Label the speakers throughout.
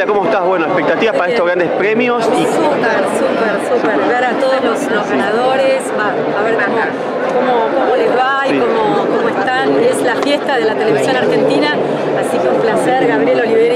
Speaker 1: Flavia, ¿cómo estás? Bueno, expectativas para estos grandes premios. Y...
Speaker 2: Súper. Ver a todos los ganadores, a ver cómo les va y cómo están. Es la fiesta de la televisión argentina, así que un placer. Gabriel Oliveri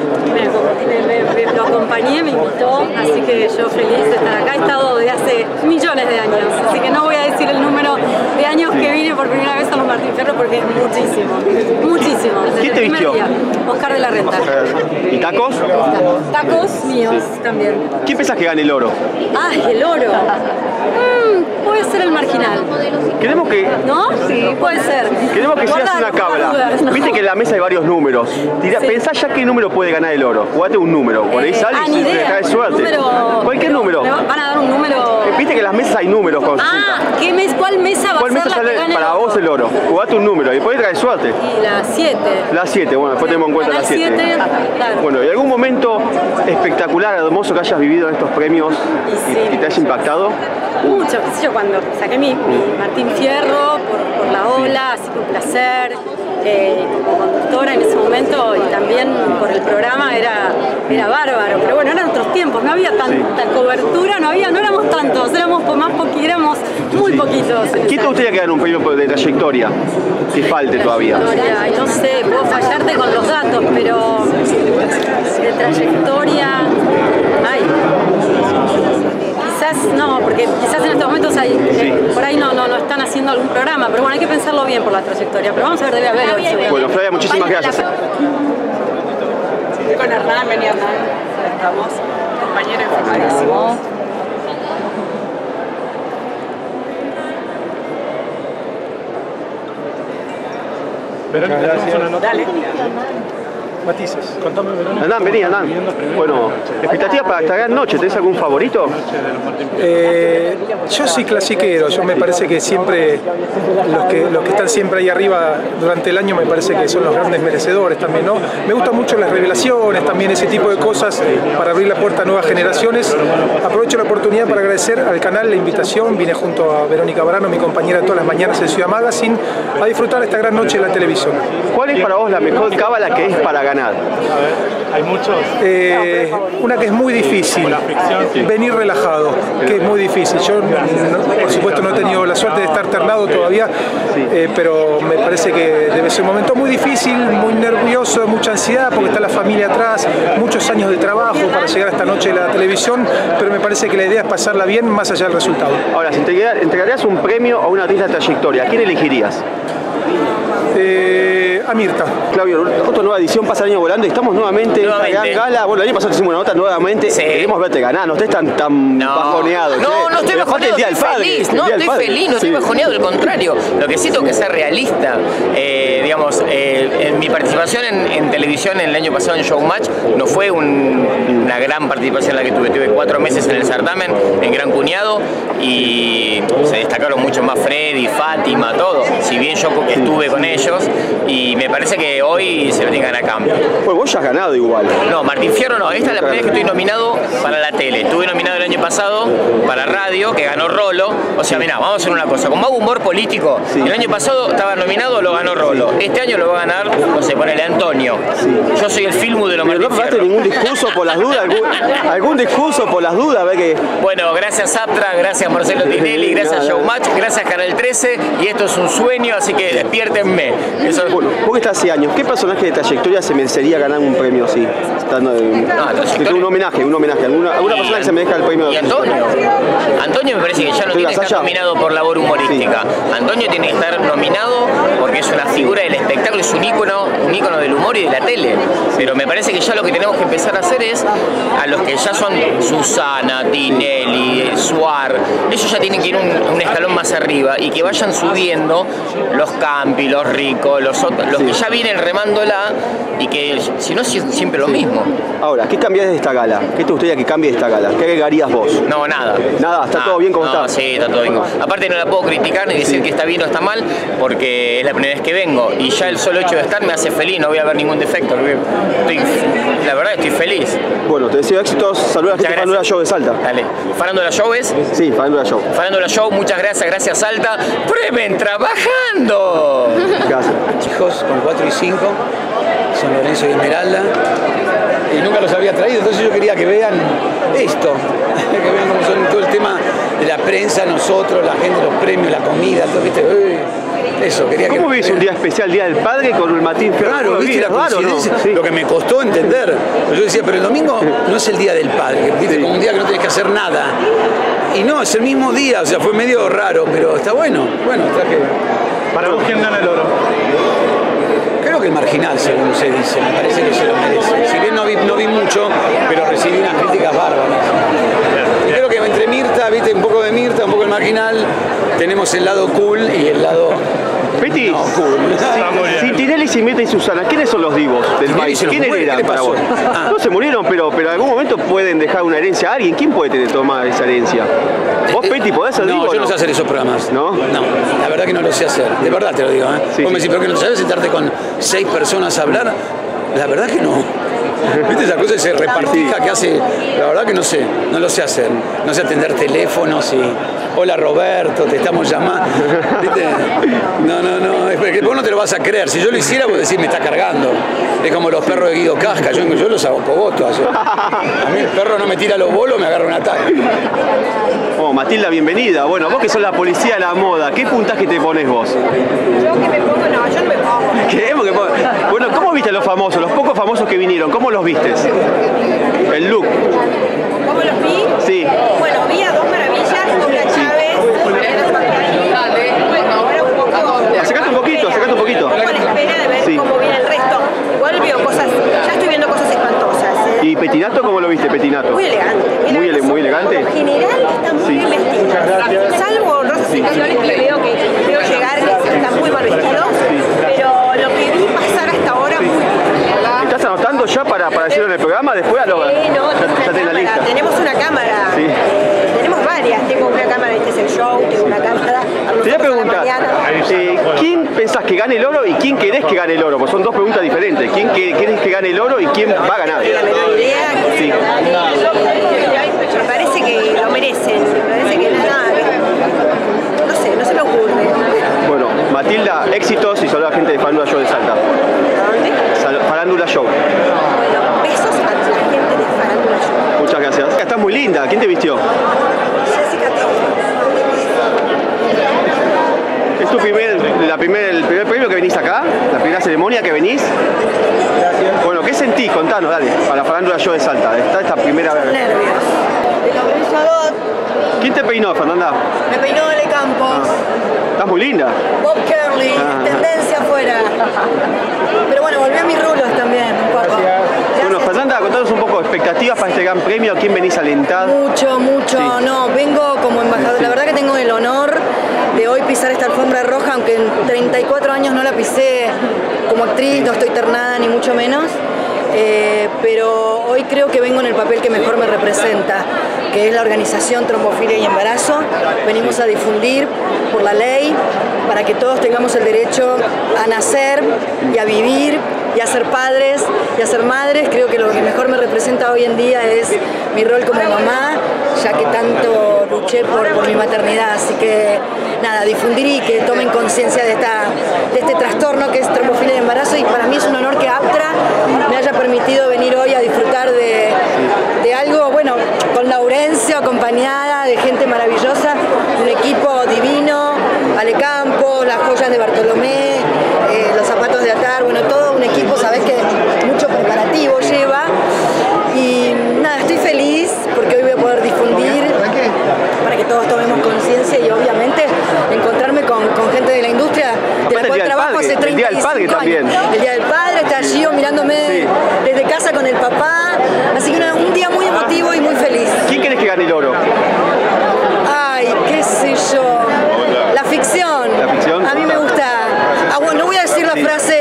Speaker 2: lo acompañé, me invitó, así que yo feliz de estar acá. He estado de hace millones de años, así que no voy a decir el número de años que vine por primera vez a los Martín Fierro porque es muchísimo.
Speaker 1: ¿Quién te vistió?
Speaker 2: Oscar de la Renta.
Speaker 1: ¿Y tacos?
Speaker 2: Tacos míos también.
Speaker 1: ¿Quién pensás que gane el oro?
Speaker 2: El oro. Puede ser el marginal.
Speaker 1: Queremos que...
Speaker 2: ¿No? Sí, puede ser.
Speaker 1: Queremos que seas una cabra.
Speaker 2: ¿No?
Speaker 1: Viste que en la mesa hay varios números. Pensá ya qué número puede ganar el oro. Jugate un número. Por ahí sale y te cae suerte. Cualquier número.
Speaker 2: Van a dar un número.
Speaker 1: Viste que en las mesas hay números con
Speaker 2: ¿Cuál mesa va a ser la que gane
Speaker 1: para vos el oro? Jugate un número y después te cae suerte.
Speaker 2: Y la 7.
Speaker 1: La 7, bueno, después tenemos en cuenta la 7.
Speaker 2: Claro.
Speaker 1: Bueno, ¿y algún momento espectacular, hermoso que hayas vivido en estos premios y que te haya impactado?
Speaker 2: Mucho, qué sé yo, cuando saqué mi Martín Fierro por la ola, así que un placer, como conductora en ese momento y también por el programa era bárbaro, pero bueno, eran otros tiempos, no había tanta cobertura, no éramos tantos, éramos muy poquitos.
Speaker 1: ¿Quién te gustaría que gane un premio de trayectoria que falte todavía?
Speaker 2: Ay, no sé, puedo fallarte con los datos, pero de trayectoria, quizás no, porque quizás en estos momentos por ahí no están haciendo algún programa, pero bueno, hay que pensarlo bien por la trayectoria, pero vamos a ver, debe haber hoy.
Speaker 1: Bueno, Flavia, muchísimas gracias.
Speaker 3: Con Hernán, venía Hernán, estamos, compañero informadísimo.
Speaker 4: Verónica, gracias. Una nota.
Speaker 3: Dale.
Speaker 4: Matices, contame, Verónica.
Speaker 1: Hernán, vení, Hernán. Bueno, expectativas para esta gran noche, ¿tenés algún favorito?
Speaker 4: Yo soy clasiquero, yo me parece que siempre los que están siempre ahí arriba durante el año me parece que son los grandes merecedores también, ¿no? Me gustan mucho las revelaciones, también ese tipo de cosas para abrir la puerta a nuevas generaciones. Aprovecho la oportunidad para agradecer al canal la invitación, vine junto a Verónica Barano, mi compañera todas las mañanas en Ciudad Magazine, a disfrutar esta gran noche en la televisión.
Speaker 1: ¿Cuál es para vos la mejor cábala que es para ganar?
Speaker 4: A ver, hay muchos. Una que es muy difícil, venir relajado, que es muy difícil. Yo, por supuesto, no he tenido la suerte de estar ternado todavía, pero me parece que debe ser un momento muy difícil, muy nervioso, mucha ansiedad, porque está la familia atrás, muchos años de trabajo para llegar a esta noche de la televisión, pero me parece que la idea es pasarla bien más allá del resultado.
Speaker 1: Ahora, si entregarías un premio a una artista de trayectoria, ¿a quién elegirías?
Speaker 4: A Mirta.
Speaker 1: Claudio, otra nueva edición pasa el año volando y estamos nuevamente en esta gran gala. Bueno, el año pasado hicimos una nota nuevamente. Queremos verte ganar, no estés tan bajoneado.
Speaker 5: No estoy bajoneado, estoy feliz. No estoy bajoneado, al contrario. Lo que sí tengo que ser realista. En mi participación en televisión el año pasado en Showmatch no fue una gran participación la que tuve. Tuve 4 meses en el certamen, en Gran Cuñado, y se destacaron mucho más Freddy, Fátima, todo. Si bien yo estuve con ellos, y me parece que hoy se lo tienen que ganar a cambio.
Speaker 1: Pues vos ya has ganado igual.
Speaker 5: No, Martín Fierro no. Esta es la primera vez que estoy nominado para la tele. Estuve nominado el año pasado para radio, que ganó Rolo. O sea, mirá, vamos a hacer una cosa. Como hago humor político, el año pasado estaba nominado, lo ganó Rolo. Este año lo va a ganar, no sé, ponele Antonio. Yo soy el Filmu de los Martín Fierro. ¿No preparaste
Speaker 1: ningún discurso por las dudas? ¿Algún discurso por las dudas?
Speaker 5: Bueno, gracias Aptra, gracias Marcelo Tinelli, gracias Showmatch, gracias Canal 13, y esto es un sueño, así que despiértenme.
Speaker 1: Bueno, vos que estás hace años, ¿qué personaje de trayectoria se merecería ganar un premio así? Un homenaje, ¿alguna persona que se merezca el premio?
Speaker 5: Y Antonio me parece que ya no tiene que estar nominado por labor humorística. Antonio tiene que estar nominado porque es una figura del espectáculo, es un ícono del humor y de la tele. Pero me parece que ya lo que tenemos que empezar a hacer es, a los que ya son Susana, Tinelli, Suar, ellos ya tienen que ir un escalón más arriba y que vayan subiendo los Campi, los Ricos, los que ya vienen remándola, y que si no es siempre lo mismo.
Speaker 1: Ahora, ¿qué cambias de esta gala? ¿Qué te gustaría que cambie de esta gala? ¿Qué agregarías vos?
Speaker 5: No, nada.
Speaker 1: ¿Nada? ¿Está todo bien como está?
Speaker 5: Sí, está todo bien. Aparte no la puedo criticar ni decir que está bien o está mal, porque es la primera vez que vengo y ya el solo hecho de estar me hace feliz, no voy a ver ningún defecto. La verdad estoy feliz.
Speaker 1: Bueno, te deseo éxitos. Saludos a la gente de Farándula Show de Salta.
Speaker 5: Dale. ¿Farándula Show es?
Speaker 1: Sí, Farándula Show.
Speaker 5: Farándula Show, muchas gracias Salta. ¡Prueben trabajando!
Speaker 1: Gracias.
Speaker 6: Chicos, con 4 y 5, San Lorenzo y Esmeralda. y nunca los había traído, entonces yo quería que vean esto, que vean cómo son todo el tema de la prensa, nosotros, la gente, los premios, la comida, todo, ¿viste? Eso, quería
Speaker 1: ¿Cómo vivís un día especial, Día del Padre, con el Martín Fierro?
Speaker 6: Claro, ¿viste la coincidencia? ¿No? Sí. Lo que me costó entender. Yo decía, pero el domingo no es el Día del Padre, ¿viste? Como un día que no tenés que hacer nada. Y no, es el mismo día, o sea, fue medio raro, pero está bueno. Bueno, traje...
Speaker 7: ¿Para vos quién gana el oro?
Speaker 6: Creo que el Marginal, según se dice, me parece que se lo merece. Si bien no vi mucho, pero recibí unas críticas bárbaras. Y creo que entre Mirta, viste, un poco de Mirta, un poco el Marginal, tenemos el lado cool y el lado...
Speaker 1: Peti,
Speaker 6: no, cool.
Speaker 1: Si Tinelli, si Mirta y Susana, ¿quiénes son los divos del país? ¿Quiénes eran para vos? No se murieron, pero en algún momento pueden dejar una herencia a alguien. ¿Quién puede tomar esa herencia? ¿Vos, Peti, podés ser divo?
Speaker 6: No, yo no sé hacer esos programas.
Speaker 1: ¿No?
Speaker 6: No, la verdad que no lo sé hacer. De verdad te lo digo, ¿eh?
Speaker 1: Sí,
Speaker 6: vos me
Speaker 1: sí.
Speaker 6: decís, ¿pero que no sabes sentarte con 6 personas a hablar? La verdad que no. ¿Viste esa cosa, ese repartija que hace? La verdad que no sé, no lo sé hacer. No sé atender teléfonos y... Hola Roberto, te estamos llamando. ¿Viste? No, es que vos no te lo vas a creer. Si yo lo hiciera, vos decís, me está cargando. Es como los perros de Guido Casca, yo los hago cogotos. A mí el perro no me tira los bolos, me agarra un ataque.
Speaker 1: Oh, Matilda, bienvenida. Bueno, vos que sos la policía de la moda, ¿qué puntaje te pones vos?
Speaker 3: Yo que me pongo, no, yo no me pongo.
Speaker 1: Creemos que... Bueno, ¿cómo viste a los famosos, los pocos famosos que vinieron? ¿Cómo los vistes? El look.
Speaker 3: ¿Cómo los vi?
Speaker 1: Sí.
Speaker 3: Bueno, vi a dos maravillas, Paula Chávez. Ahora un poco...
Speaker 1: Acercate un poquito, acercate un poquito.
Speaker 3: Un poco a la espera de ver
Speaker 1: Sí.
Speaker 3: cómo viene el resto. Igual veo cosas, ya estoy viendo cosas espantosas.
Speaker 1: ¿Y Petinato cómo lo viste, Petinato?
Speaker 3: Muy elegante.
Speaker 1: Muy elegante.
Speaker 3: En general está muy bien vestido. Salvo rosas excepcionales que veo llegar que están muy mal vestidos. Pero lo que vi pasar hasta ahora muy bien.
Speaker 1: ¿Estás anotando ya para decirlo en el programa? Después a lo...
Speaker 3: No,
Speaker 1: ya tenés la lista.
Speaker 3: tenemos una cámara.
Speaker 1: Sí.
Speaker 3: Tenemos varias. Tengo una cámara, este es el show, tengo una cámara.
Speaker 1: Te voy a preguntar, ¿quién pensás que gane el oro y quién querés que gane el oro? Porque son dos preguntas diferentes. ¿Quién querés que gane el oro y quién va a ganar?
Speaker 3: La menor idea que
Speaker 1: Sí.
Speaker 3: me parece que lo merecen. Me parece que nada. No se me ocurre.
Speaker 1: Bueno, Matilda, éxitos y saludos a la gente de Farándula Show de Salta.
Speaker 3: ¿Dónde?
Speaker 1: Farándula Show.
Speaker 3: Bueno, besos a la gente de Farándula Show.
Speaker 1: Muchas gracias. Estás muy linda. ¿Quién te vistió?
Speaker 3: Jessica
Speaker 1: ¿Es tu el primer premio que venís acá? ¿La primera ceremonia que venís? Bueno, ¿qué sentís? Contanos, dale, para Farándula Show de Salta. Esta primera vez.
Speaker 3: Nervios. El organizador
Speaker 1: ¿Quién te peinó, Fernanda?
Speaker 3: me peinó de Campos.
Speaker 1: Estás muy linda.
Speaker 3: Bob Curly, tendencia afuera. Pero bueno, volví a mis rulos también, un poco.
Speaker 1: Bueno, Fernanda, contanos un poco expectativas para este gran premio. ¿A quién venís a alentar?
Speaker 8: Mucho,
Speaker 1: Sí.
Speaker 8: no, vengo como embajador. La verdad que tengo el honor de hoy pisar esta alfombra roja, aunque en 34 años no la pisé como actriz, no estoy ternada ni mucho menos. Pero hoy creo que vengo en el papel que mejor me representa, que es la organización Trombofilia y Embarazo. Venimos a difundir por la ley para que todos tengamos el derecho a nacer y a vivir y a ser padres y a ser madres. Creo que lo que mejor me representa hoy en día es mi rol como mamá, ya que tanto luché por mi maternidad. Así que nada, difundir y que tomen conciencia de este trastorno que es trombofilia y embarazo, y para mí es un honor que APTRA me haya permitido venir hoy a disfrutar de algo, bueno, con Laurencio, acompañada de gente maravillosa, un equipo divino, Ale Campos, las joyas de Bartolomé, los zapatos de Atar, bueno, todo un equipo, sabés que mucho preparativo lleva, y nada, estoy feliz porque hoy voy a poder difundir para que todos tomemos conciencia y obviamente encontrarme con gente de la industria de la cual trabajo hace 35 años.
Speaker 1: El Día del Padre también.
Speaker 8: El Día del Padre, está Gio mirándome desde casa con el papá, así que un día muy emotivo y muy feliz.
Speaker 1: ¿Quién querés que gane el oro?
Speaker 8: Ay, qué sé yo. La ficción.
Speaker 1: ¿La ficción?
Speaker 8: A mí me gusta. Bueno, no voy a decir la frase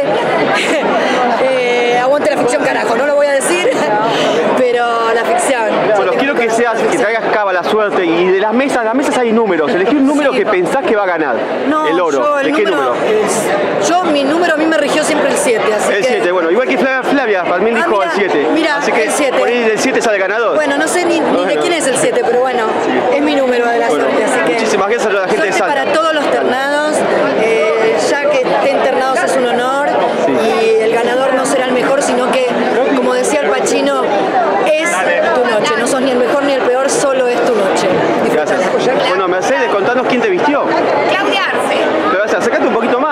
Speaker 8: aguante la ficción, carajo, no lo voy a decir, pero la ficción.
Speaker 1: Bueno, quiero que traigas cava la suerte, y de las mesas hay números. Elegí un número que pensás que va a ganar el oro. ¿De qué número?
Speaker 8: Mi número a mí me rigió siempre el 7.
Speaker 1: El 7, bueno, igual que Flavia también dijo el 7.
Speaker 8: Mira,
Speaker 1: así que
Speaker 8: el 7.
Speaker 1: por ahí del 7 sale ganador.
Speaker 8: Bueno, no sé ni de quién es el 7, pero bueno, es mi número de la suerte. Así que
Speaker 1: muchísimas gracias a la gente de Salta.
Speaker 8: Para todos los ternados, ya que estén ternados es un honor, y el ganador no será el mejor, sino que, como decía el Pacino,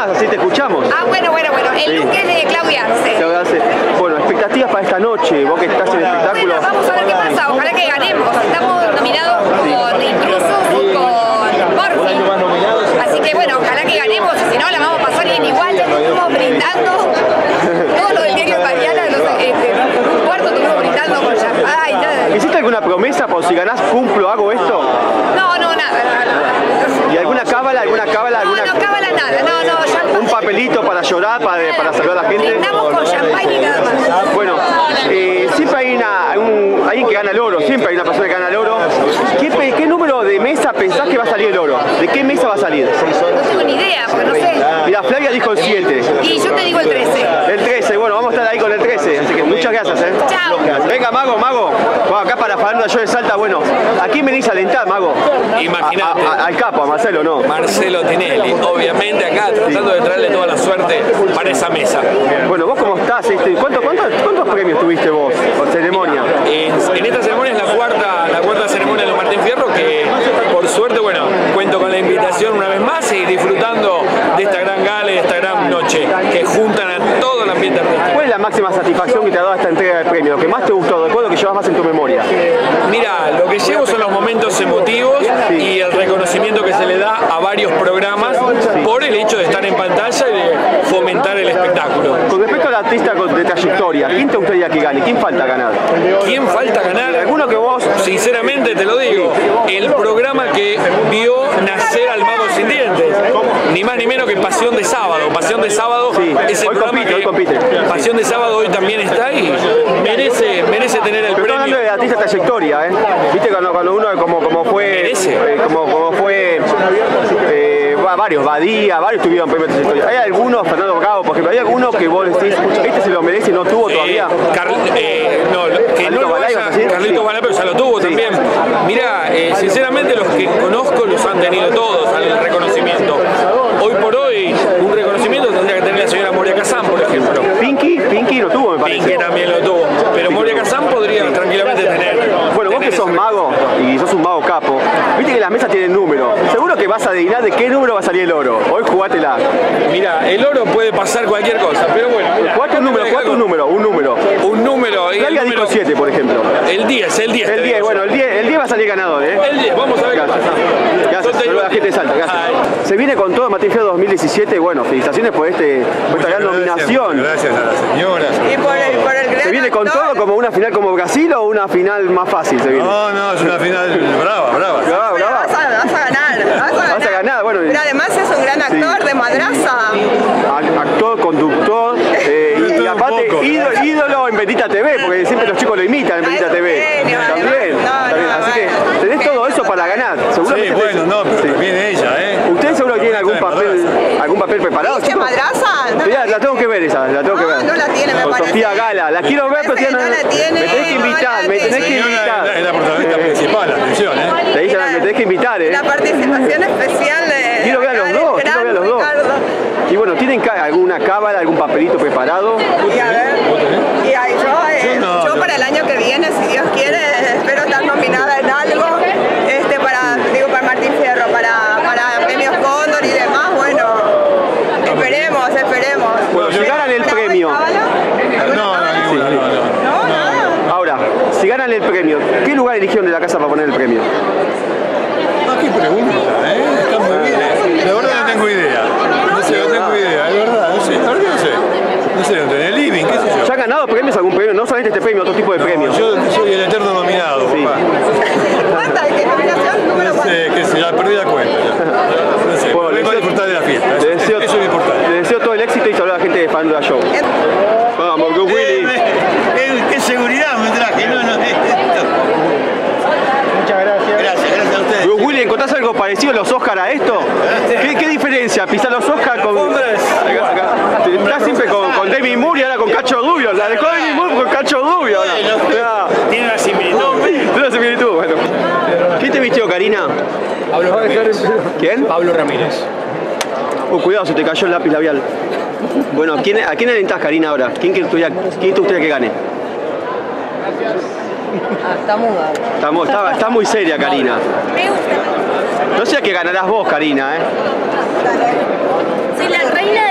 Speaker 1: más, así te escuchamos.
Speaker 3: Ah, bueno. El look es de Claudia Arce.
Speaker 1: Bueno, expectativas para esta noche, vos que estás en el espectáculo.
Speaker 3: Bueno, vamos a ver qué pasa, ojalá que ganemos. Estamos nominados con Intrusos y con Morphy. Así que bueno, ojalá que ganemos, si no la vamos a pasar bien igual. Estuvimos brindando todo lo del diario de mañana, un cuarto estuvimos brindando con champán y nada.
Speaker 1: ¿Hiciste alguna promesa por si ganás, cumplo, hago esto?
Speaker 3: No, nada.
Speaker 1: ¿Y alguna cábala?
Speaker 3: No, cábala nada, no, champán.
Speaker 1: ¿Un papelito para llorar, para saludar a la gente?
Speaker 3: Brindamos con champán y nada más.
Speaker 1: Bueno, siempre hay alguien que gana el oro, siempre hay una persona que gana el oro. ¿Qué número de mesa pensás que va a salir el oro? ¿De qué mesa va a salir?
Speaker 3: No tengo ni idea, porque no sé.
Speaker 1: Mira, Flavia dijo el 7.
Speaker 3: Y yo te digo el 13.
Speaker 1: El 13, bueno, vamos a estar ahí con el 13, así que muchas gracias,
Speaker 3: Chao.
Speaker 1: Venga, Mago. Bueno, acá para Farándula Show de Salta, bueno, ¿a quién venís a alentar, Mago?
Speaker 9: Imagínate.
Speaker 1: Al capo, a Marcelo, ¿no?
Speaker 9: Marcelo Tinelli, obviamente acá tratando de traerle toda la suerte para esa mesa.
Speaker 1: Bueno, ¿vos cómo estás? ¿Cuántos premios tuviste vos por ceremonia?
Speaker 9: En esta ceremonia es la cuarta ceremonia de los Martín Fierro, que por suerte, bueno, cuento con la invitación una vez más y disfrutando de esta gran gala y de esta gran noche que juntan a todo el ambiente artístico.
Speaker 1: ¿Cuál es la máxima satisfacción que te ha dado esta entrega de premios? Lo que más te gustó, después lo que llevas más en tu memoria.
Speaker 9: Mira, lo que llevo son los momentos emotivos y el reconocimiento que se le da a varios programas por el hecho de estar en pantalla y de fomentar el espectáculo.
Speaker 1: Con respecto al artista de trayectoria, ¿quién te gustaría que gane? ¿Quién falta ganar?
Speaker 9: ¿Quién falta ganar?
Speaker 1: ¿Alguno que vos?
Speaker 9: Sinceramente te lo digo, el programa que vio nacer al Mago Sin Dientes, ni más ni menos que Pasión de Sábado. Pasión de Sábado es el programa que
Speaker 1: compite.
Speaker 9: Pasión de Sábado hoy también está y merece tener el premio.
Speaker 1: Hablando de artista de trayectoria, viste cuando uno como fue, como fue varios, Badía, varios tuvieron premios de trayectoria. Hay algunos, Fernando Bravo, por ejemplo, hay algunos que vos decís, este se lo merece y no tuvo todavía.
Speaker 9: Carlito Balá, pero ya lo tuvo también. Mira, sinceramente los que conozco los han tenido todos al reconocimiento. Hoy por hoy, un reconocimiento tendría que tener la señora Moria Kazan, por ejemplo.
Speaker 1: Pinky lo tuvo, me parece.
Speaker 9: Pinky también lo tuvo, pero Moria Kazan podría tranquilamente tener.
Speaker 1: Bueno, vos que sos mago y sos un mago capo, viste que las mesas tienen número. Seguro que vas a adivinar de qué número va a salir el oro. Hoy jugátela.
Speaker 9: Mira, el oro puede pasar cualquier cosa, pero bueno.
Speaker 1: Jugate un número.
Speaker 9: Un número.
Speaker 1: Flavia dijo 7, por ejemplo.
Speaker 9: El 10.
Speaker 1: El 10, bueno, el 10 va a salir ganador,
Speaker 9: El 10, vamos a ver qué pasa.
Speaker 1: Gracias, saludos a la gente de Salta, gracias. Se viene con todo Martín Fierro 2017, bueno, felicitaciones por esta gran nominación.
Speaker 10: Gracias a la señora.
Speaker 3: Y por el gran
Speaker 1: ¿Se viene con todo como una final como Brasil o una final más fácil? Se viene?
Speaker 10: No, es una final brava.
Speaker 3: Vas a ganar.
Speaker 1: Bueno.
Speaker 3: Pero además es un gran actor de madraza.
Speaker 1: Actor, conductor, y aparte ídolo en Bendita TV, porque siempre los chicos lo imitan en Bendita TV. También. Así que tenés todo eso para ganar.
Speaker 10: Sí, bueno, pero viene ella,
Speaker 1: ¿Ustedes seguro que tienen algún papel preparado?
Speaker 3: ¿Viste madraza?
Speaker 1: La tengo que ver esa, la tengo que ver.
Speaker 3: No la tiene, me
Speaker 1: con
Speaker 3: parece.
Speaker 1: Sofía Gala, la quiero ver, pero
Speaker 3: no la tiene.
Speaker 1: Me tenés que invitar,
Speaker 10: Es la protagonista principal, atención,
Speaker 1: Me tenés que invitar,
Speaker 3: La participación especial de...
Speaker 1: Quiero ver a los dos, Y bueno, ¿tienen alguna cábala, algún papelito preparado?
Speaker 3: Y a ver, yo para el año que viene, si Dios quiere, espero estar nominada en algo, para Martín Fierro, para premios Cóndor y demás, bueno, esperemos.
Speaker 1: Bueno, si ganan el premio.
Speaker 10: No.
Speaker 1: Ahora, si ganan el premio, ¿qué lugar eligieron de la casa para poner el premio?
Speaker 10: Qué pregunta, está muy bien. La verdad no tengo idea. No tengo idea, es verdad, no sé, en el living, qué sé yo.
Speaker 1: ¿Ya han ganado premios, algún premio? No solamente este premio, otro tipo de premios.
Speaker 10: Yo soy el eterno nominado, papá.
Speaker 3: ¿Cuántas? ¿Qué nominación? ¿Número cuánto?
Speaker 10: Que se la perdí la cuenta. No sé,
Speaker 1: bueno,
Speaker 10: vengo a disfrutar de la fiesta.
Speaker 1: Eso
Speaker 10: es lo importante.
Speaker 1: Les deseo todo el éxito y saludos a la gente de Farándula Show. Vamos, con Willy.
Speaker 10: Qué seguridad me traje,
Speaker 1: Muchas gracias.
Speaker 10: Gracias a ustedes.
Speaker 1: Bruce Willis, ¿encontrás algo parecido a los Oscar a esto? ¿Qué diferencia? ¿Pisar los Oscar con... Estás siempre con Demi Moore y ahora con Cacho Rubio. La dejó Demi Moore con Cacho Rubio.
Speaker 9: Tiene una
Speaker 1: similitud. Bueno. ¿Quién te vistió, Karina?
Speaker 9: Pablo Ramírez.
Speaker 1: ¿Quién?
Speaker 9: Pablo Ramírez.
Speaker 1: Cuidado, se te cayó el lápiz labial. Bueno, ¿a quién alentás, Karina, ahora? ¿Quién te gustaría que gane?
Speaker 8: Está muda.
Speaker 1: Está muy seria, Karina. No sé a qué ganarás vos, Karina,
Speaker 2: Soy la reina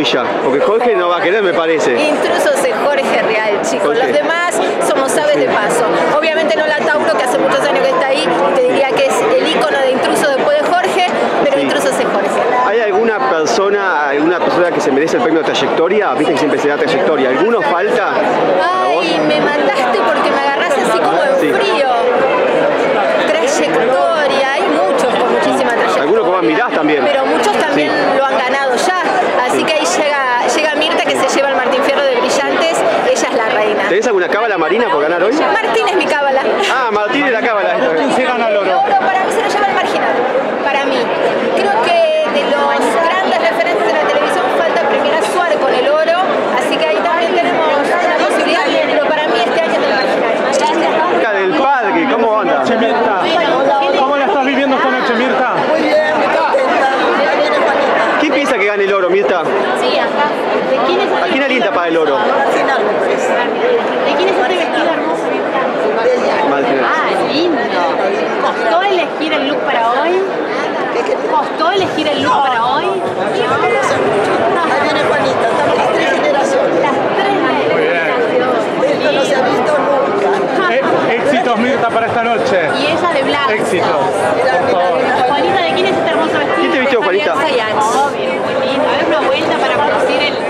Speaker 1: ella, porque Jorge no va a querer, me parece.
Speaker 11: Intrusos es Jorge Real, chicos.
Speaker 1: Jorge.
Speaker 11: Los demás somos aves de paso. Obviamente no la Tauro, que hace muchos años que está ahí, te diría que es el ícono de Intruso después de Jorge, pero Intrusos es Jorge.
Speaker 1: ¿Hay alguna persona que se merece el premio de trayectoria? Viste que siempre se da trayectoria. ¿Alguno falta?
Speaker 11: Ay, me mataste porque me agarraste así como en frío. Trayectoria, hay muchos con muchísima trayectoria.
Speaker 1: Algunos como mirás también.
Speaker 11: Pero muchos también lo han ganado ya. Así que ahí llega Mirta, que se lleva el Martín Fierro de Brillantes. Ella es la reina.
Speaker 1: ¿Tenés alguna cábala marina por ganar hoy?
Speaker 11: Martín es mi cábala.
Speaker 1: Ah, Martín es la cábala.
Speaker 7: ¿Quién se gana el oro?
Speaker 11: Para mí se lo lleva el marginal. Para mí. Creo que de los grandes referentes de la televisión falta premiar a Suárez con el oro. Así que ahí también tenemos la posibilidad. Pero para mí este año es del marginal.
Speaker 1: Mirta del Padre, ¿cómo anda?
Speaker 7: Mirta, ¿cómo la estás viviendo esta noche, Mirta?
Speaker 8: Muy bien, muy contenta. Viene Juanita.
Speaker 1: ¿Quién piensa que gane el oro, Mirta?
Speaker 11: Sí, acá. ¿De quién es
Speaker 1: ¿A quién alienta para el oro?
Speaker 8: Al final me parece.
Speaker 11: ¿De quién es este vestido hermoso?
Speaker 1: Martín.
Speaker 11: Ah, lindo. ¿Costó elegir el look para hoy? ¿Costó elegir el look para hoy?
Speaker 8: Ahí viene Juanita, estamos las tres generaciones.
Speaker 11: Las tres generaciones.
Speaker 8: Esto no se ha visto nunca.
Speaker 7: Éxitos, Mirta, para esta noche.
Speaker 11: Y ella de blanco.
Speaker 7: Éxitos.
Speaker 8: Mira,
Speaker 11: Juanita, ¿de quién es este hermoso vestido?
Speaker 1: ¿Quién te vistió, Juanita?
Speaker 11: Obvio, muy lindo. A ver una vuelta para producir el...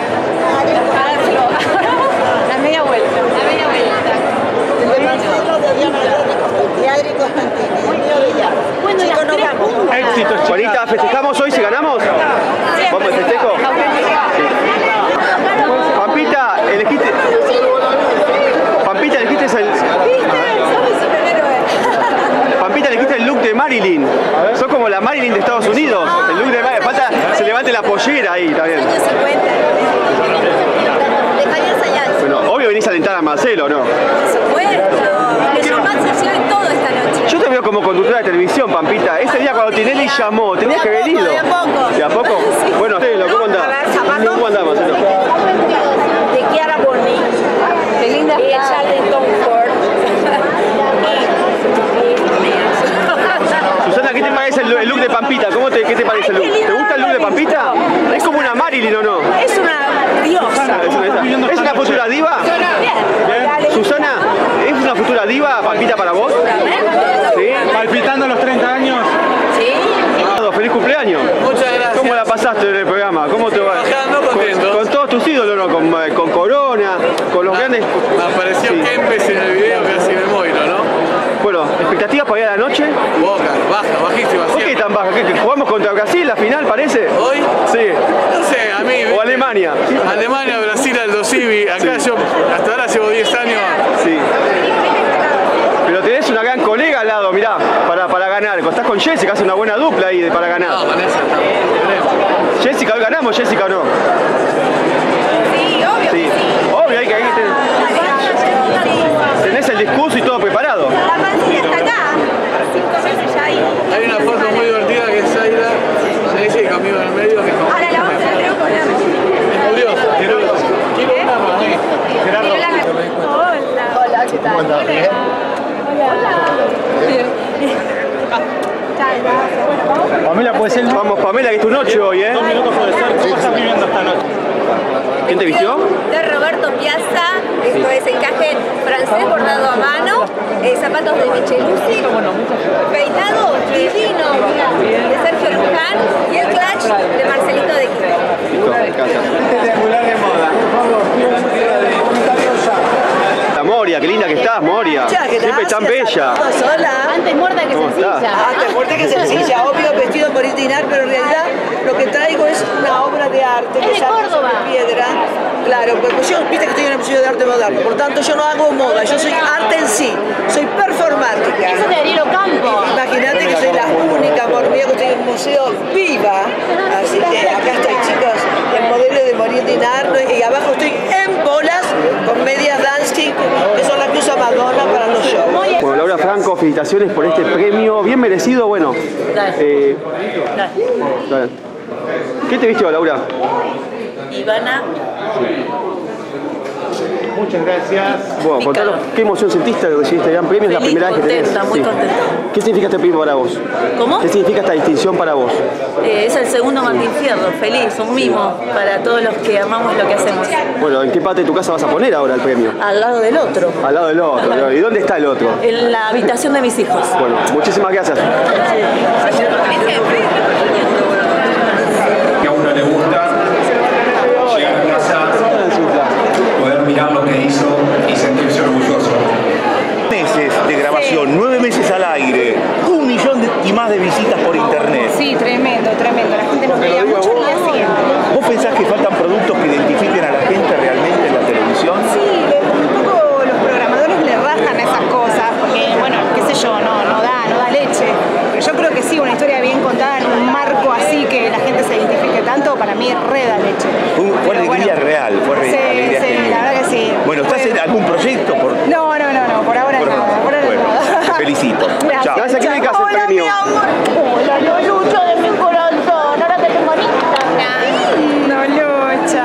Speaker 11: La media vuelta. La media vuelta.
Speaker 8: el de Marcelo, de Diana de Adri Constantini, el mío de ella.
Speaker 11: Bueno,
Speaker 8: Chicos,
Speaker 11: las
Speaker 8: nos
Speaker 11: tres
Speaker 8: vamos.
Speaker 11: juntas.
Speaker 7: Éxitos,
Speaker 1: Juanita, ¿festejamos hoy si ganamos? ¿Vamos al festejo? Pampita, elegiste Pampita, elegiste el look de Marilyn. Sos como la Marilyn de Estados Unidos. El look de Marilyn. Falta se levante la pollera ahí también.
Speaker 11: Años 50. De Javier Sayas.
Speaker 1: Bueno, obvio venís a alentar a Marcelo, ¿no?
Speaker 11: Por supuesto. Que yo más se lleve todo esta noche.
Speaker 1: Yo te veo como conductora de televisión, Pampita. Ese día cuando Tinelli llamó, tenías que haber ido.
Speaker 11: De a poco.
Speaker 1: ¿De a poco?
Speaker 11: Sí.
Speaker 1: Bueno, ¿cómo andás?
Speaker 11: A ver, zapatos.
Speaker 1: ¿Cómo andás, Marcelo?
Speaker 11: De Chiara Borni. Qué linda. Ella de Tom Ford.
Speaker 1: Susana, ¿qué te parece el look de Pampita? ¿Qué te parece el look? ¿Te gusta el look de Pampita? Es como una Marilyn, ¿o no?
Speaker 11: Es una diosa.
Speaker 1: ¿Es una futura diva?
Speaker 11: Bien.
Speaker 1: Susana, ¿es una futura diva, Pampita, para vos? ¿Sí?
Speaker 7: Palpitando los 30 años.
Speaker 11: Sí.
Speaker 1: Feliz cumpleaños.
Speaker 5: Muchas gracias.
Speaker 1: ¿Cómo la pasaste en el programa? ¿Cómo te va?
Speaker 5: Trabajando, contento.
Speaker 1: Con todos tus ídolos, ¿no? Con Corona, con los grandes...
Speaker 5: Me apareció
Speaker 1: Sí.
Speaker 5: Kempes en el video, casi me muero, ¿no?
Speaker 1: Bueno, ¿expectativas para ir a la noche?
Speaker 5: Boca, bajísima.
Speaker 1: ¿Por qué tan baja? ¿Que jugamos contra Brasil la final, parece?
Speaker 5: ¿Hoy?
Speaker 1: Sí.
Speaker 5: No sé, a mí...
Speaker 1: O Alemania.
Speaker 5: Alemania, Brasil, Aldo Civi. Acá yo hasta ahora llevo 10 años.
Speaker 1: Sí. Pero tenés una gran colega al lado, mirá, para ganar. Estás con Jessica, hace una buena dupla ahí para ganar.
Speaker 5: No, Vanessa, no.
Speaker 1: Jessica, ¿hoy ganamos, Jessica, o no?
Speaker 11: Sí, obvio.
Speaker 1: Sí. Obvio, hay que tenés el discurso y todo preparado.
Speaker 11: La pancilla está acá. 5 meses ya ahí.
Speaker 5: Hay una foto muy divertida que es Zaira, se dice que conmigo en el medio. Que
Speaker 11: Ahora la vamos a hacer con la...
Speaker 5: es curioso. Quiero una más,
Speaker 7: Gerardo.
Speaker 11: Hola. Hola, ¿qué tal? Hola.
Speaker 7: Pamela, puede ser.
Speaker 1: Vamos, Pamela, que es tu noche hoy, ¿eh?
Speaker 7: 2 minutos puede ser. ¿Cómo estás viviendo esta noche?
Speaker 1: ¿Quién te vistió?
Speaker 11: De Roberto Piazza, esto es encaje francés bordado a mano, zapatos de Michelucci, peinado divino, mira, de Sergio Luján y el clutch de Marcelito de Quito.
Speaker 1: Listo, gracias. La Moria, qué linda que estás, Moria. Siempre tan bella.
Speaker 8: Hola.
Speaker 11: Antes muerta que
Speaker 1: ¿Cómo
Speaker 11: sencilla.
Speaker 1: estás?
Speaker 8: Antes fuerte que sencilla, obvio vestido por Itinar, pero en realidad lo que traigo es una obra de arte.
Speaker 11: Es
Speaker 8: que
Speaker 11: de
Speaker 8: saco
Speaker 11: Córdoba.
Speaker 8: sobre piedra. Claro, pues yo, viste que estoy en el Museo de Arte Moderno, por tanto yo no hago moda, yo soy arte en sí, soy performática.
Speaker 11: Eso de Ariel Ocampo.
Speaker 8: Imagínate que soy la única por mí que estoy en un museo viva, así que acá estoy, chicos, el modelo de Morir Dinar, y abajo estoy en bolas con medias dancing, que son las que usa Madonna para los shows.
Speaker 1: Bueno, Laura Franco, felicitaciones por este premio, bien merecido, bueno. Dale. ¿Qué te vistió, Laura?
Speaker 8: Ivana.
Speaker 10: muchas gracias.
Speaker 1: Bueno, contanos, ¿qué emoción sentiste de recibir este gran premio? Es la primera vez que tenés.
Speaker 8: Muy contenta.
Speaker 1: ¿Qué significa este premio para vos?
Speaker 8: ¿Cómo?
Speaker 1: ¿Qué significa esta distinción para vos?
Speaker 8: Es el segundo Martín Fierro, feliz, un mimo para todos los que amamos lo que hacemos.
Speaker 1: Bueno, ¿en qué parte de tu casa vas a poner ahora el premio?
Speaker 8: Al lado del otro,
Speaker 1: Al lado del otro. ¿Y dónde está el otro?
Speaker 8: en la habitación de mis hijos.
Speaker 1: Bueno, muchísimas gracias.
Speaker 12: Que a uno le gusta llegar a casa, poder mirar lo que hizo y sentirse orgulloso.
Speaker 13: Meses de grabación, 9 meses al aire, 1 millón y más de visitas por internet.
Speaker 14: Sí, tremendo, tremendo. La gente nos veía mucho el día siguiente.
Speaker 13: ¿Vos pensás que faltan productos que identifiquen a la gente realmente en la televisión?
Speaker 14: Sí, un poco los programadores le rajan esas cosas, porque bueno, qué sé yo, no da leche. Pero yo creo que sí, una historia bien contada en un marco así que la gente se identifique tanto, para mí re da leche.
Speaker 13: Fue alegría real, fue alegría
Speaker 14: sí,
Speaker 13: genuina.
Speaker 14: la verdad que sí.
Speaker 13: Bueno, ¿estás en algún proyecto?
Speaker 14: No, por ahora nada. Por ahora nada.
Speaker 13: Te felicito.
Speaker 14: Gracias.
Speaker 13: Chao.
Speaker 1: Gracias, ¿qué dedicas el premio?
Speaker 14: Mi amor. Hola, Lolucho de mi corazón. Ahora te tengo en Instagram. No, Lucha.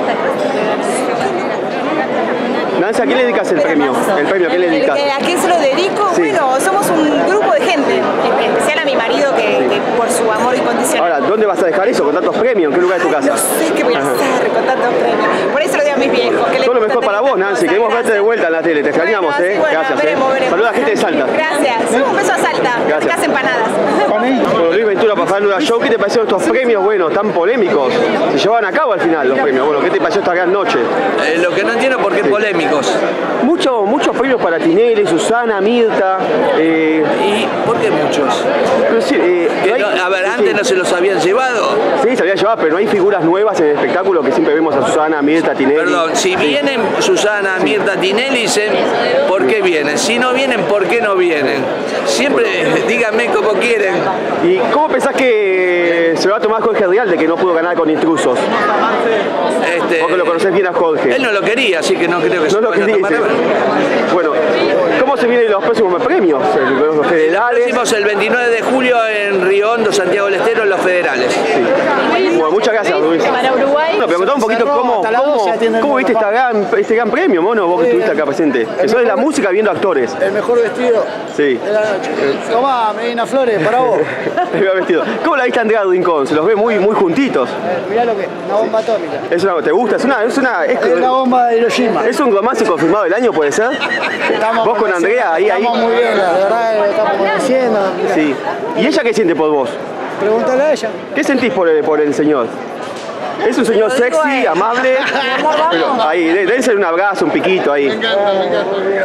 Speaker 1: Nancy, ¿a quién le dedicas el premio? ¿El premio a quién le dedicas?
Speaker 14: ¿A quién se lo dedico?
Speaker 1: Sí.
Speaker 14: Bueno, somos un grupo de gente, en especial a mi marido que por su amor incondicional.
Speaker 1: Ahora, ¿dónde vas a dejar eso? ¿Con tantos premios? ¿En qué lugar de tu casa?
Speaker 14: No sé qué voy a hacer con tantos premios. Por eso lo digo a mis viejos. Que
Speaker 1: Todo lo mejor para vos, Nancy. Queremos verte de vuelta en la tele. Te extrañamos,
Speaker 14: Bueno, sí, bueno,
Speaker 1: Gracias,
Speaker 14: veremos.
Speaker 1: Saluda a la gente de Salta.
Speaker 14: Gracias. Un beso a Salta.
Speaker 1: Gracias.
Speaker 14: Las empanadas.
Speaker 1: Bueno, Luis Ventura para Farándula Show, ¿qué te parecieron estos premios, bueno, tan polémicos? Se llevaban a cabo al final los premios. Bueno, ¿qué te pareció esta gran noche?
Speaker 6: Lo que no entiendo por qué polémicos.
Speaker 1: Muchos premios para Tinelli, Susana, Mirta.
Speaker 6: ¿Y por qué muchos?
Speaker 1: Pero sí,
Speaker 6: A ver, antes no se los habían llevado.
Speaker 1: Sí, se habían llevado, pero no hay figuras nuevas en el espectáculo que siempre vemos a Susana, Mirta, Tinelli.
Speaker 6: Perdón, si vienen Susana, Mirta, Tinelli, dicen ¿por qué vienen? Si no vienen, ¿por qué no vienen? Siempre díganme cómo quieren.
Speaker 1: ¿Y cómo pensás que se lo va a tomar Jorge Rial de que no pudo ganar con Intrusos? Vos que lo conocés bien a Jorge.
Speaker 6: Él no lo quería, así que no creo que
Speaker 1: no lo quería. Bueno, ¿cómo se vienen los próximos premios? Los federales.
Speaker 6: Hicimos el 29 de julio en Río Hondo, Santiago del Estero, en los federales.
Speaker 1: Sí. Bueno, muchas gracias, Luis.
Speaker 14: Para Uruguay.
Speaker 1: Bueno, pero contá un poquito cómo viste este gran premio, mono, vos que estuviste acá presente. Que sos de la música viendo actores.
Speaker 15: El mejor vestido
Speaker 1: sí.
Speaker 15: de la noche. Tomá, Medina Flores, para vos.
Speaker 1: El mejor vestido. ¿Cómo la viste a Andrea Rincón? Se los ve muy juntitos.
Speaker 15: Mirá lo que es, una bomba atómica.
Speaker 1: ¿Te gusta? Es
Speaker 15: una bomba de Hiroshima.
Speaker 1: ¿Es un romance confirmado del año, puede ser? Vos con Andrea, ahí.
Speaker 15: Estamos muy bien, la verdad que lo estamos conociendo.
Speaker 1: Sí. ¿Y ella qué siente por vos?
Speaker 15: Pregúntale a ella.
Speaker 1: ¿Qué sentís por el señor? Es un señor sexy, amable. Pero ahí, dense un abrazo, un piquito ahí.
Speaker 15: Me encanta.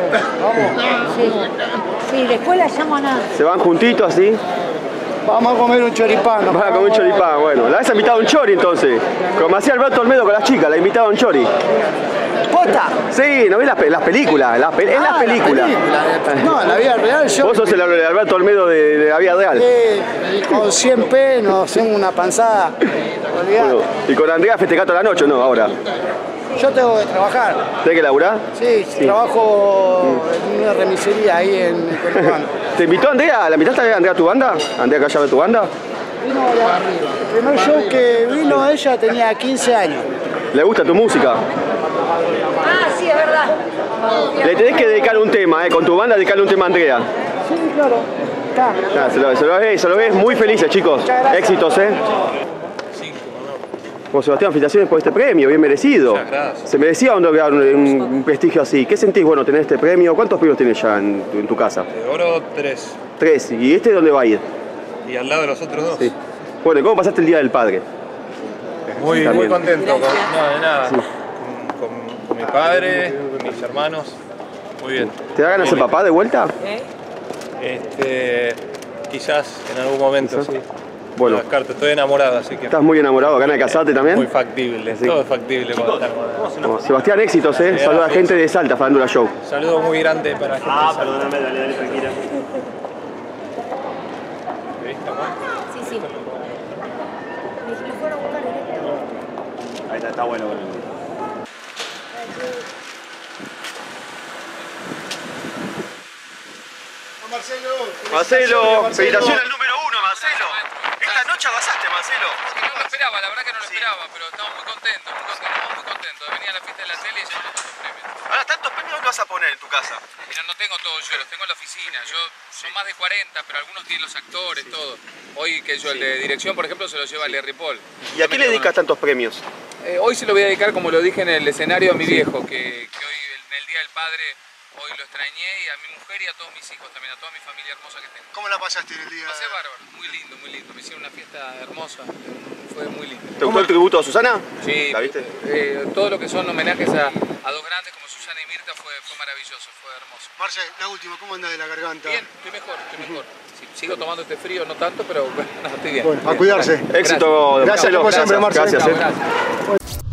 Speaker 2: Sí, después la llamo a nada.
Speaker 1: Se van juntitos así.
Speaker 15: Vamos a comer un choripán.
Speaker 1: Vas a comer un choripán, bueno. La has invitado a un chori entonces. Como hacía Alberto Olmedo con las chicas, la invitaba a un chori.
Speaker 15: ¿Posta?
Speaker 1: Sí, ¿no ves las películas? En las películas.
Speaker 15: No, en la vida real yo...
Speaker 1: Vos sos el Alberto Olmedo de la vida real.
Speaker 15: Con 100 pesos, tengo una panzada.
Speaker 1: Bueno, y con Andrea festejá toda la noche, ¿no? Ahora.
Speaker 15: Yo tengo que trabajar.
Speaker 1: ¿Tenés que laburar?
Speaker 15: Sí, trabajo en una remisería ahí en Conurbano.
Speaker 1: ¿Te invitó Andrea? ¿La invitaste a Andrea a tu banda? ¿Andrea que vaya a ver tu banda?
Speaker 15: Vino de arriba. El primer show que vino ella tenía 15 años.
Speaker 1: ¿Le gusta tu música?
Speaker 14: Ah, sí, es verdad.
Speaker 1: Le tenés que dedicar un tema, con tu banda dedicarle un tema a Andrea.
Speaker 15: Sí, claro. Está.
Speaker 1: Se lo ves muy felices, chicos. Éxitos, Bueno, Sebastián, felicitaciones por este premio, bien merecido. Se merecía un prestigio así. ¿Qué sentís, bueno, tener este premio? ¿Cuántos premios tenés ya en tu casa?
Speaker 16: De oro 3.
Speaker 1: 3. ¿Y este dónde va a ir?
Speaker 16: Y al lado de los otros 2.
Speaker 1: Sí. Bueno, ¿cómo pasaste el Día del Padre?
Speaker 16: Muy contento. De nada. Sí. Con mi padre, con mis hermanos. Muy bien.
Speaker 1: ¿Te da ganas de ser papá de vuelta?
Speaker 16: Quizás en algún momento, sí.
Speaker 1: Bueno,
Speaker 16: estoy enamorado, así que...
Speaker 1: ¿Estás muy enamorado? ¿Ganas de casarte también?
Speaker 16: Muy factible, sí. Todo es factible cuando estamos.
Speaker 1: Sebastián, éxitos, Saludos a la gente de Salta, Farándula Show.
Speaker 16: Saludo muy grande para la gente de Salta.
Speaker 17: Perdóname, dale, tranquila.
Speaker 11: Sí.
Speaker 17: Ahí está bueno.
Speaker 1: Marcelo, felicitación al número 1, Marcelo. Esta noche avanzaste, Marcelo?
Speaker 9: No lo esperaba, la verdad que no lo esperaba, pero estamos muy contentos de venir a la fiesta de la tele y llevar tantos premios.
Speaker 1: Ahora, ¿tantos premios dónde vas a poner en tu casa?
Speaker 9: Mira, no tengo todos yo, los tengo en la oficina. Son más de 40, pero algunos tienen los actores, todo. Hoy que yo, el de dirección, por ejemplo, se lo lleva Larry Paul.
Speaker 1: ¿Y a qué le dedicas tantos premios?
Speaker 9: Hoy se lo voy a dedicar, como lo dije en el escenario, a mi viejo, que hoy, en el Día del Padre, hoy lo extrañé, y a mi mujer y a todos mis hijos también, a toda mi familia hermosa que tengo.
Speaker 15: ¿Cómo la pasaste en el día?
Speaker 9: Pasé bárbaro, muy lindo, muy lindo. Me hicieron una fiesta hermosa, fue muy lindo.
Speaker 1: ¿Te gustó el tributo a Susana?
Speaker 9: Sí,
Speaker 1: ¿La viste?
Speaker 9: Todo lo que son homenajes a dos grandes como Susana y Mirta fue maravilloso, fue hermoso.
Speaker 15: Marce, la última, ¿cómo anda de la garganta?
Speaker 9: Bien, estoy mejor. Sí, sigo tomando este frío, no tanto, pero bueno, estoy bien.
Speaker 15: Bueno, a cuidarse.
Speaker 1: Éxito.
Speaker 15: Gracias como siempre, Marce.
Speaker 1: Gracias.